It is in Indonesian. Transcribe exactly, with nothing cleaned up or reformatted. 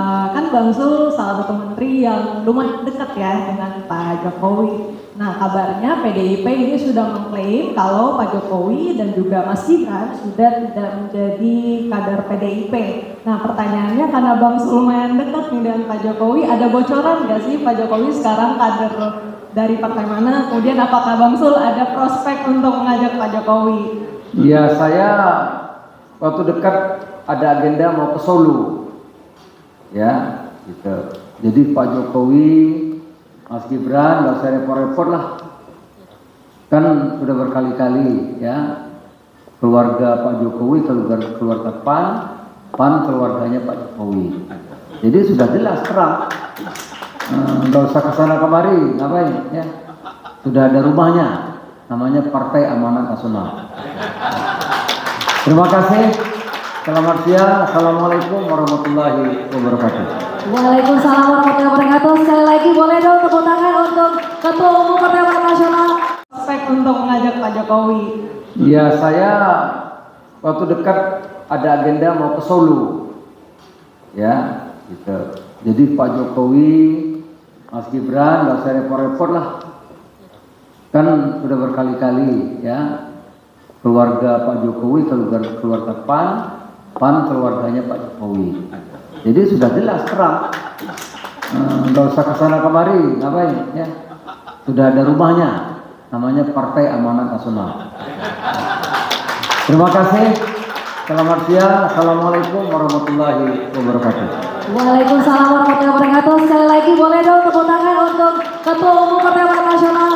uh, kan Bang Zul salah satu menteri yang lumayan dekat ya dengan Pak Jokowi. Nah, kabarnya P D I P ini sudah mengklaim kalau Pak Jokowi dan juga Mas Gibran sudah tidak menjadi kader P D I P. Nah, pertanyaannya karena Bang Zul lumayan dekat nih dengan Pak Jokowi, ada bocoran nggak sih Pak Jokowi sekarang kader dari partai mana? Kemudian apakah Bang Zul ada prospek untuk mengajak Pak Jokowi? Ya, saya waktu dekat ada agenda mau ke Solo, ya, gitu. Jadi Pak Jokowi, Mas Gibran, nggak usah repot-repot lah. Kan sudah berkali-kali, ya, keluarga Pak Jokowi, keluarga keluarga PAN, PAN keluarganya Pak Jokowi. Jadi sudah jelas terang. Nggak usah kesana kemari, ngapain, ya? Sudah ada rumahnya, namanya Partai Amanat Nasional. Terima kasih. Selamat siang. Assalamualaikum warahmatullahi wabarakatuh. Waalaikumsalam warahmatullahi wabarakatuh. Sekali lagi boleh dong tepuk tangan untuk Ketua Umum Partai Amanat Nasional. Prospek untuk mengajak Pak Jokowi. Ya, saya waktu dekat ada agenda mau ke Solo, ya, gitu. Jadi Pak Jokowi, Mas Gibran, nggak usah repot-repot lah. Kan sudah berkali-kali, ya, keluarga Pak Jokowi, keluarga keluarga PAN, PAN keluarganya Pak Jokowi. Jadi sudah jelas terang. Nggak usah kesana kemari, ngapain, ya? Sudah ada rumahnya, namanya Partai Amanat Nasional. Terima kasih. Selamat siang. Assalamualaikum warahmatullahi wabarakatuh. Waalaikumsalam warahmatullahi wabarakatuh. Sekali lagi boleh dong tepuk tangan untuk Ketua Umum Partai Amanat Nasional.